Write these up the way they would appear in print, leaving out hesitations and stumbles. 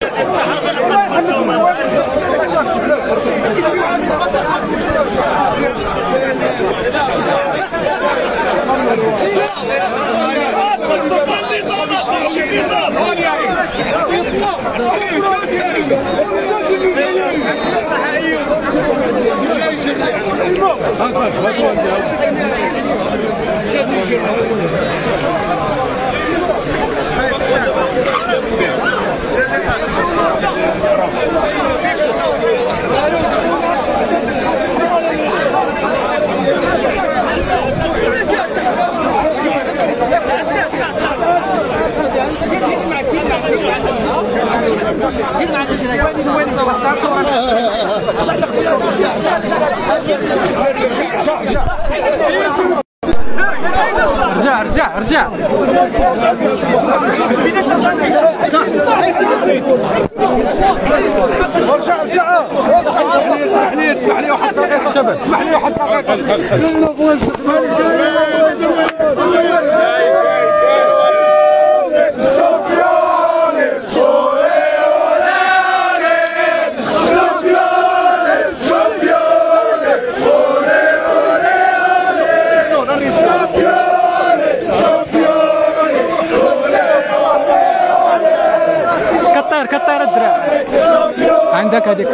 ارجع اسمح لي واحد دقيقة شباب، اسمح لي واحد دقيقة. كتر الدراع عندك هذيك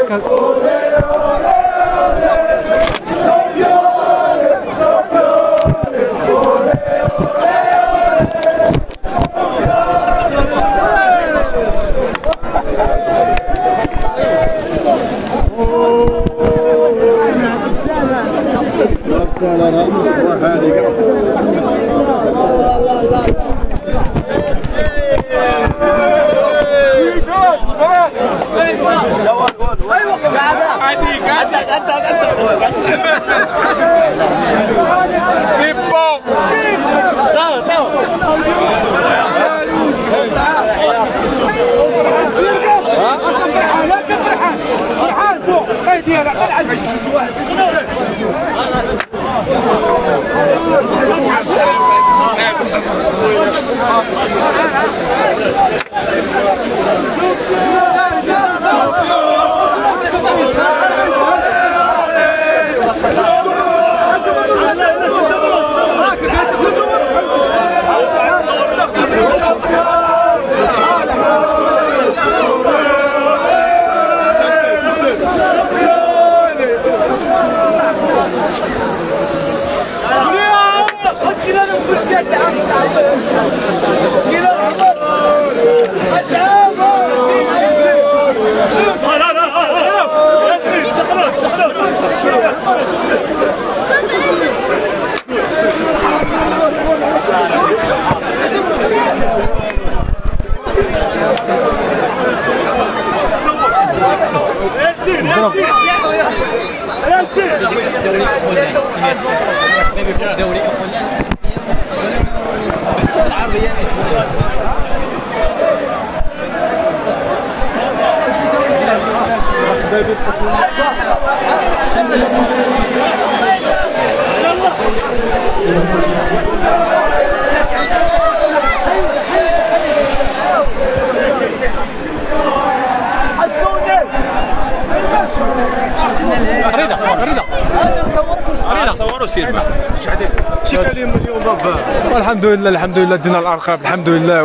الحمد لله دينا الارقام الحمد لله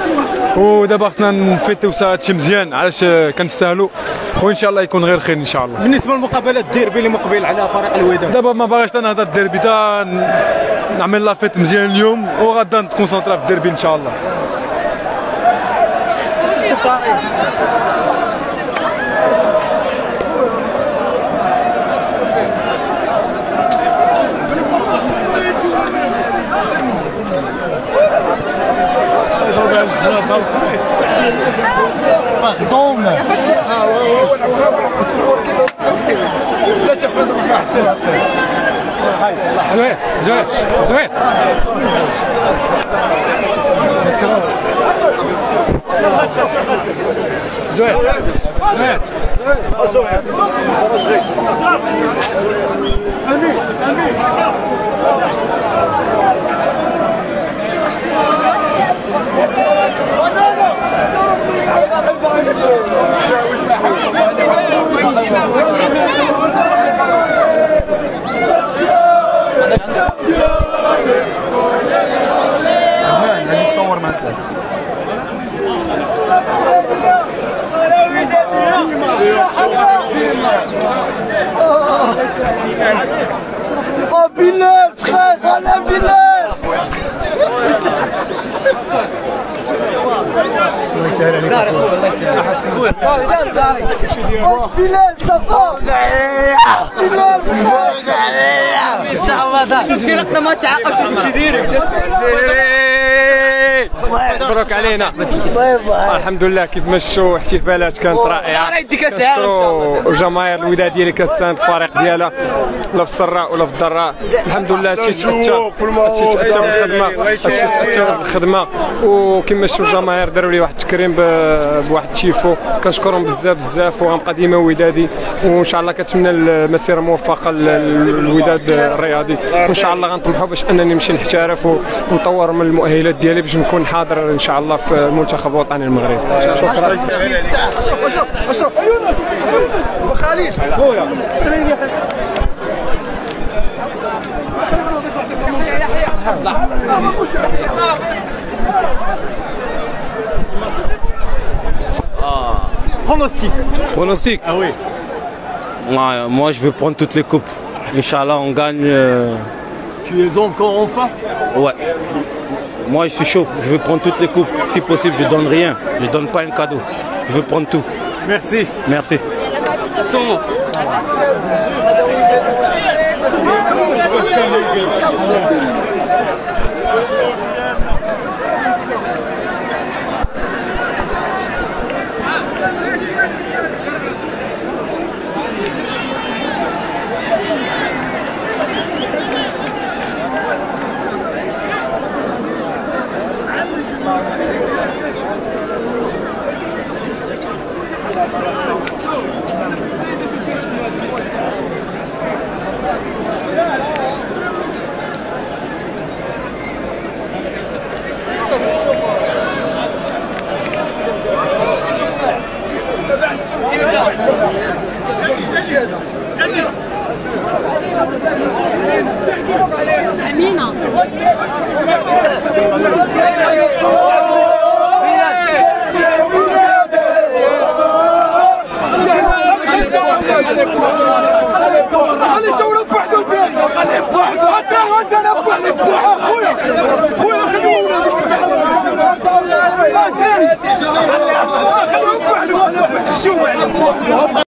ودابا خصنا نفيتو هادشي مزيان علاش كنستاهلوا وان شاء الله يكون غير خير ان شاء الله. بالنسبه للمقابله الديربي اللي مقبل على فريق الوداد دابا ما باغيش نهضر الديربي دا نعمل لافيت مزيان اليوم وغادا نتكونسونطرا في الديربي ان شاء الله. Pardon. لا تاخذ راحتك. زوين زوين زوين. زوين زوين. امين امين. بلال صفا بلال في لقطه ما تعاقبش تمشي ديريكت. مبروك علينا. الحمد لله كيف مشوا احتفالات كانت رائعه. كنشكروا جماهير الوداد اللي كتساند الفريق ديالها لا في السراء ولا في الضراء. الحمد لله هادشي تاثر بالخدمه وكما شفتوا الجماهير داروا لي واحد التكريم بواحد التيفو. كنشكرهم بزاف بزاف وغنبقى ديما ودادي وان شاء الله كنتمنى المسيره موفقه للوداد الرياضي وان شاء الله غنطمحوا باش انني نمشي نحترف ونطور من المؤهلات ديالي باش نكون حاضر ان شاء الله في المنتخب الوطني المغربي. شكرا. شوف خالد خويا Pronostic. Ah oui. Moi, je veux prendre toutes les coupes. Inch'Allah, on gagne. Tu es encore enfin? Ouais. Moi, je suis chaud. Je veux prendre toutes les coupes. Si possible, je donne rien. Je donne pas un cadeau. Je veux prendre tout. Merci. Merci. أمينة خلي يسولوا بوحدو الدراري خليه بوحدو عندنا بوحدو خويا خويا خليهم الدراري خليهم بوحدو شوف